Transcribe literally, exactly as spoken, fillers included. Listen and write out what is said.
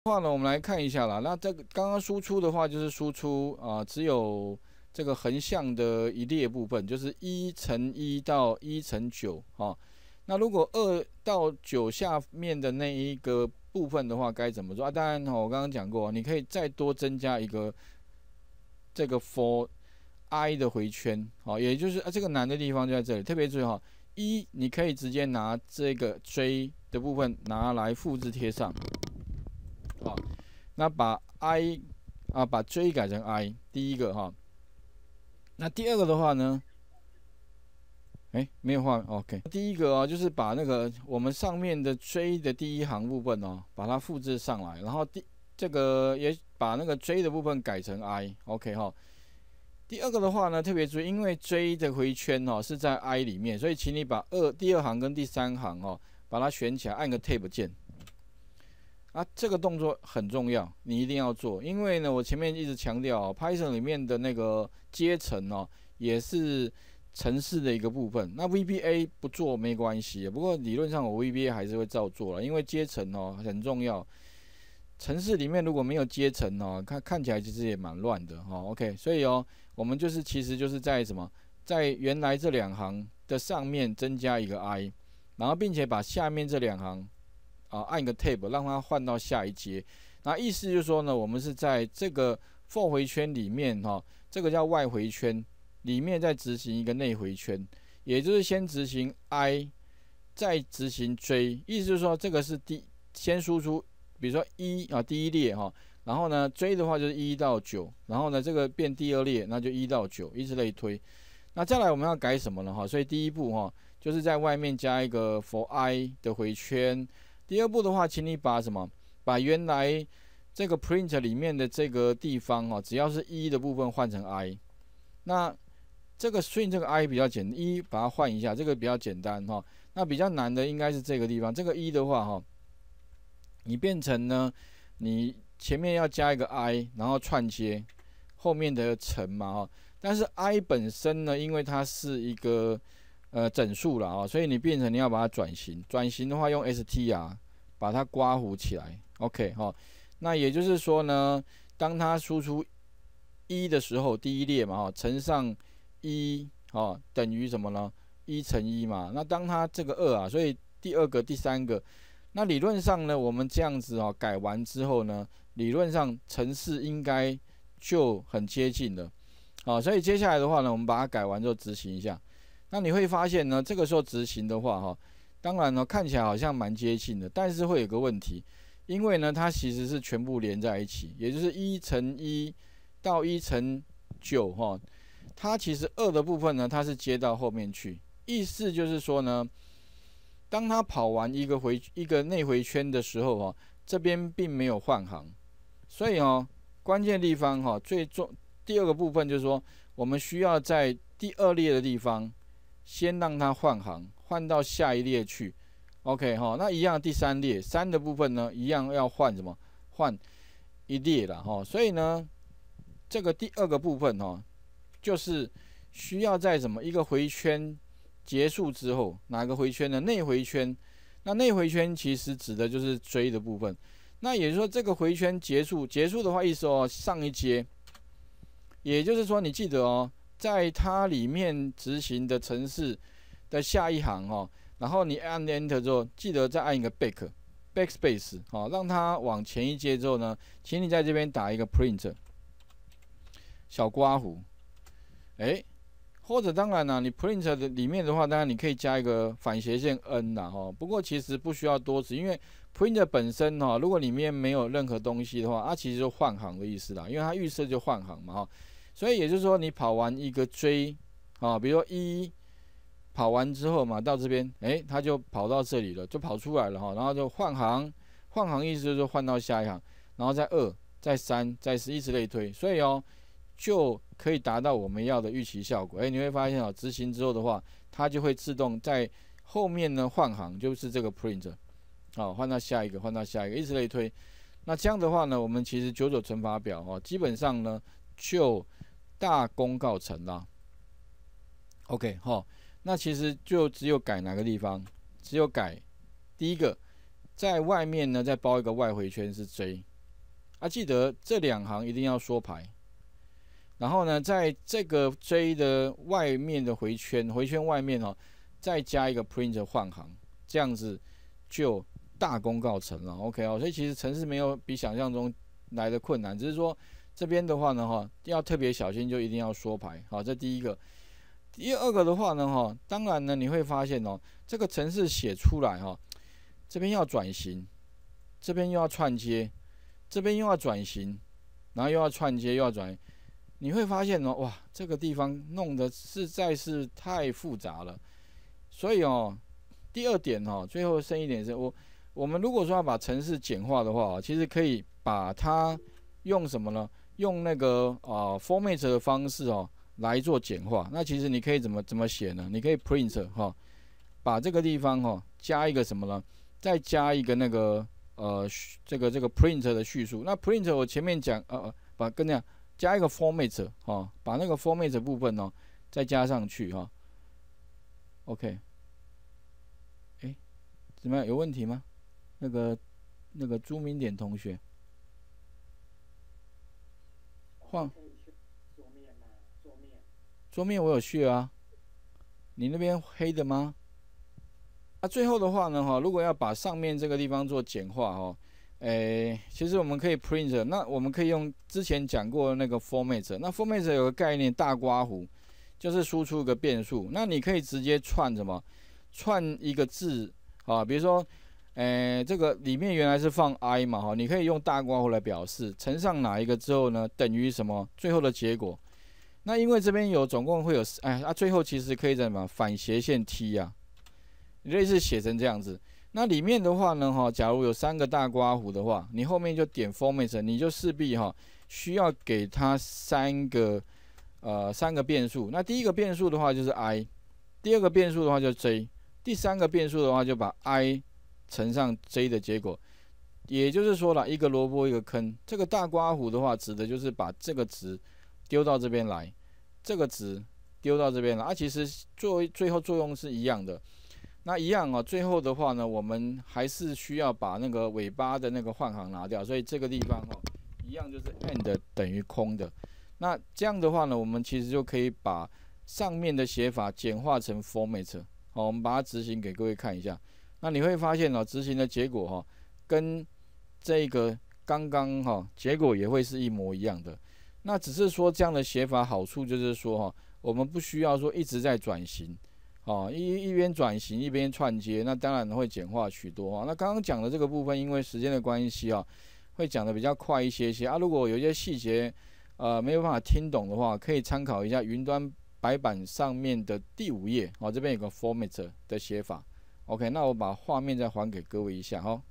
话呢，我们来看一下啦。那这个刚刚输出的话，就是输出啊、呃，只有这个横向的一列部分，就是一乘一到一乘九哈。那如果二到九下面的那一个部分的话，该怎么做啊？当然哈，我刚刚讲过，你可以再多增加一个这个 for i 的回圈，好，也就是啊，这个难的地方就在这里，特别注意哈，一你可以直接拿这个 j 的部分拿来复制贴上。好，那把 i 啊把 j 改成 i， 第一个哈。那第二个的话呢，哎，没有画 ，OK。第一个哦，就是把那个我们上面的 j 的第一行部分哦，把它复制上来，然后第这个也把那个 j 的部分改成 i，OK 哈。第二个的话呢，特别注意，因为 j 的回圈哦是在 i 里面，所以请你把二第二行跟第三行哦，把它选起来，按个 Tab 键。啊，这个动作很重要，你一定要做，因为呢，我前面一直强调、哦、，Python 里面的那个阶层哦，也是程式的一个部分。那 V B A 不做没关系，不过理论上我 V B A 还是会照做了，因为阶层哦很重要。程式里面如果没有阶层哦，看看起来其实也蛮乱的哈、哦。OK， 所以哦，我们就是其实就是在什么，在原来这两行的上面增加一个 i， 然后并且把下面这两行。啊，按个 Tab 让它换到下一阶。那意思就是说呢，我们是在这个 for 回圈里面哈、哦，这个叫外回圈里面再执行一个内回圈，也就是先执行 i， 再执行 j。意思就是说，这个是第先输出，比如说一啊第一列哈、哦，然后呢 j 的话就是一到九，然后呢这个变第二列，那就一到九，以此类推。那再来我们要改什么呢哈？所以第一步哈，就是在外面加一个 for i 的回圈。第二步的话，请你把什么？把原来这个 print 里面的这个地方哦，只要是一的部分换成 i。那这个 string 这个 i 比较简单，一把它换一下，这个比较简单哈。那比较难的应该是这个地方，这个一的话哈，你变成呢，你前面要加一个 i， 然后串接后面的乘嘛哈。但是 i 本身呢，因为它是一个呃整数了啊，所以你变成你要把它转型，转型的话用 str 把它刮弧起来 ，OK 哈、哦。那也就是说呢，当它输出一的时候，第一列嘛哈，乘上一哦等于什么呢？一乘一嘛。那当它这个二啊，所以第二个、第三个，那理论上呢，我们这样子哦改完之后呢，理论上程式应该就很接近了。好、哦，所以接下来的话呢，我们把它改完之后执行一下。那你会发现呢，这个时候执行的话，哈，当然呢看起来好像蛮接近的，但是会有个问题，因为呢它其实是全部连在一起，也就是一乘一到一乘九，哈，它其实二的部分呢它是接到后面去，意思就是说呢，当它跑完一个回一个内回圈的时候，哈，这边并没有换行，所以哦，关键地方哈，最重第二个部分就是说，我们需要在第二列的地方。先让它换行，换到下一列去 ，OK 哈。那一样第三列三的部分呢，一样要换什么？换一列了哈。所以呢，这个第二个部分哈，就是需要在什么一个回圈结束之后，哪个回圈呢？内回圈。那内回圈其实指的就是追的部分。那也就是说，这个回圈结束，结束的话意思哦，上一阶。也就是说，你记得哦。在它里面执行的程式的下一行哦，然后你按 Enter 之后，记得再按一个 Back Backspace 哦，让它往前一阶之后呢，请你在这边打一个 Print 小刮弧，哎，或者当然啦、啊，你 Print 的里面的话，当然你可以加一个反斜线 N 啦哈，不过其实不需要多此，因为 Print 本身哈，如果里面没有任何东西的话，它其实就换行的意思啦，因为它预设就换行嘛哈。所以也就是说，你跑完一个追啊，比如说一跑完之后嘛，到这边，哎，它就跑到这里了，就跑出来了哈，然后就换行，换行意思就是换到下一行，然后再二、再三、再四，以此类推，所以哦，就可以达到我们要的预期效果。哎，你会发现哦，执行之后的话，它就会自动在后面呢换行，就是这个 print， 好，换到下一个，换到下一个，以此类推。那这样的话呢，我们其实九九乘法表哦，基本上呢就大功告成啦 ，OK 哈，那其实就只有改哪个地方，只有改第一个，在外面呢再包一个外回圈是 J， 啊，记得这两行一定要缩排。然后呢，在这个 J 的外面的回圈，回圈外面哦，再加一个 print 换行，这样子就大功告成了。OK 哦，所以其实程式没有比想象中来的困难，只是说这边的话呢，哈，要特别小心，就一定要缩排。好，这第一个。第二个的话呢，哈，当然呢，你会发现哦，这个程式写出来哈，这边要转型，这边又要串接，这边又要转型，然后又要串接，又要转型。你会发现哦，哇，这个地方弄得实在是太复杂了。所以哦，第二点哦，最后剩一点是我我们如果说要把程式简化的话，其实可以把它用什么呢？用那个啊、呃、format 的方式哦来做简化。那其实你可以怎么怎么写呢？你可以 print 哈、哦，把这个地方哈、哦、加一个什么呢？再加一个那个呃这个这个 print 的叙述。那 print 我前面讲呃呃把跟那样。加一个 format 哈、哦，把那个 format 部分哦再加上去哈、哦。OK， 哎，怎么样？有问题吗？那个那个朱明典同学，换桌面我有去啊，你那边黑的吗？那、啊、最后的话呢哈，如果要把上面这个地方做简化哈。诶，其实我们可以 print， 那我们可以用之前讲过的那个 format， 那 format 有个概念大刮弧，就是输出一个变数，那你可以直接串什么，串一个字啊，比如说，诶，这个里面原来是放 i 嘛哈，你可以用大刮弧来表示，乘上哪一个之后呢，等于什么，最后的结果。那因为这边有总共会有，哎，啊，最后其实可以怎么反斜线 t 啊，类似写成这样子。那里面的话呢，哈，假如有三个大刮弧的话，你后面就点 format， 你就势必哈需要给它三个呃三个变数。那第一个变数的话就是 i， 第二个变数的话就是 j， 第三个变数的话就把 i 乘上 j 的结果。也就是说了，一个萝卜一个坑。这个大刮弧的话，指的就是把这个值丢到这边来，这个值丢到这边来。啊，其实作最后作用是一样的。那一样哦，最后的话呢，我们还是需要把那个尾巴的那个换行拿掉，所以这个地方哦，一样就是 and 等于空的。那这样的话呢，我们其实就可以把上面的写法简化成 format。好，我们把它执行给各位看一下。那你会发现哦，执行的结果哈，跟这个刚刚哈结果也会是一模一样的。那只是说这样的写法好处就是说哈，我们不需要说一直在转型。哦，一一边转型一边串接，那当然会简化许多啊。那刚刚讲的这个部分，因为时间的关系啊，会讲的比较快一些些啊。如果有一些细节，呃，没有办法听懂的话，可以参考一下云端白板上面的第五页哦，这边有个 format 的写法。OK， 那我把画面再还给各位一下哈。